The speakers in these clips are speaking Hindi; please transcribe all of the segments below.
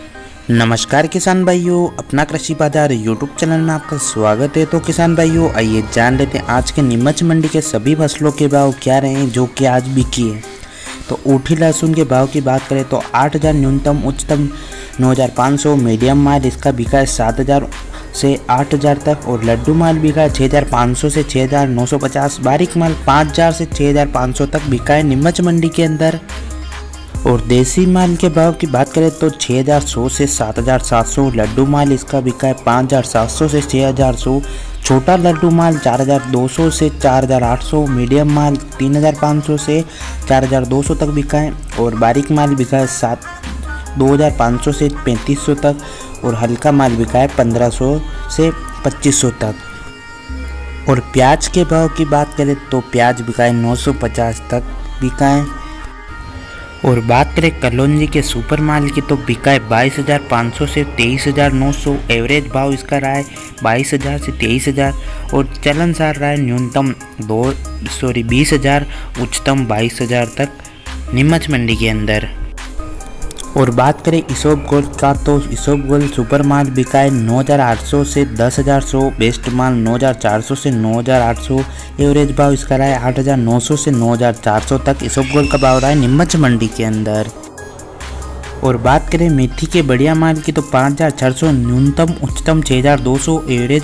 नमस्कार किसान भाइयों, अपना कृषि बाजार यूट्यूब चैनल में आपका स्वागत है। तो किसान भाइयों, आइए जान लेते हैं आज के नीमच मंडी के सभी फसलों के भाव क्या रहे हैं जो कि आज बिकी है। तो ऊठी लहसुन के भाव की बात करें तो 8,000 न्यूनतम, उच्चतम 9,500, मीडियम माल इसका बिका है 7,000 से 8,000 तक, और लड्डू माल बिका है 6,500 से 6,950, बारीक माल 5,000 से 6,500 तक बिका है नीमच मंडी के अंदर। और देसी माल के भाव की बात करें तो 6,100 से 7,700, लड्डू माल इसका बिका है 5,700 से 6,100, छोटा लड्डू माल 4,200 से 4,800, मीडियम माल 3,500 से 4,200 तक बिका है, और बारीक माल बिका है 2,500 से 3,500 तक, और हल्का माल बिका है 1,500 से 2,500 तक। और प्याज के भाव की बात करें तो प्याज बिका है 950 तक बिका है। और बात करें कलौंजी के सुपर माल की तो बिका है 22,500 से 23,900, एवरेज भाव इसका रहा है 22,000 से 23,000, और चलनसार रहा है न्यूनतम 20,000, उच्चतम 22,000 तक नीमच मंडी के अंदर। और बात करें इसोप गोल्ड का तो इसोप गोल्ड सुपर माल बिका है 9,800 से 10,100, बेस्ट माल 9,400 से 9,800, एवरेज भाव इसका रहा है 8,900 से 9,400 तक इसोप गोल्ड का भाव रहा है नीमच मंडी के अंदर। और बात करें मेथी के बढ़िया माल की तो 5,600 न्यूनतम, उच्चतम 6,200,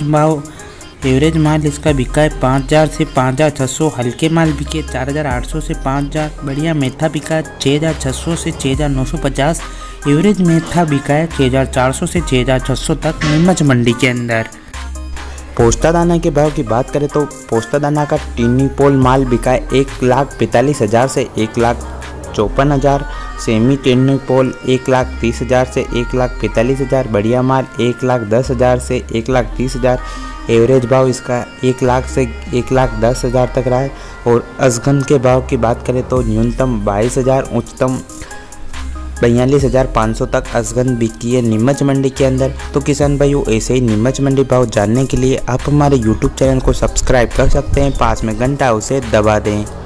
एवरेज माल इसका बिका है 5,000 से 5,600, हल्के माल बिके 4,800 से 5,000, बढ़िया मेथा बिका है 6,600 से 6,950, एवरेज मेथा बिका है 6,400 से 6,600 तक नीमच मंडी के अंदर। पोस्ता दाना के भाव की बात करें तो पोस्ता दाना का टीनी पोल माल बिका है 1,45,000 से 1,54,000, सेमी टीनी पोल 1,30,000 से 1,45,000, बढ़िया माल 1,10,000 से 1,30,000, एवरेज भाव इसका 1,00,000 से 1,10,000 तक रहा है। और असगन के भाव की बात करें तो न्यूनतम 22,000, उच्चतम 42,500 तक असगन बिकी है नीमच मंडी के अंदर। तो किसान भाइयों, ऐसे ही नीमच मंडी भाव जानने के लिए आप हमारे यूट्यूब चैनल को सब्सक्राइब कर सकते हैं, पास में घंटा उसे दबा दें।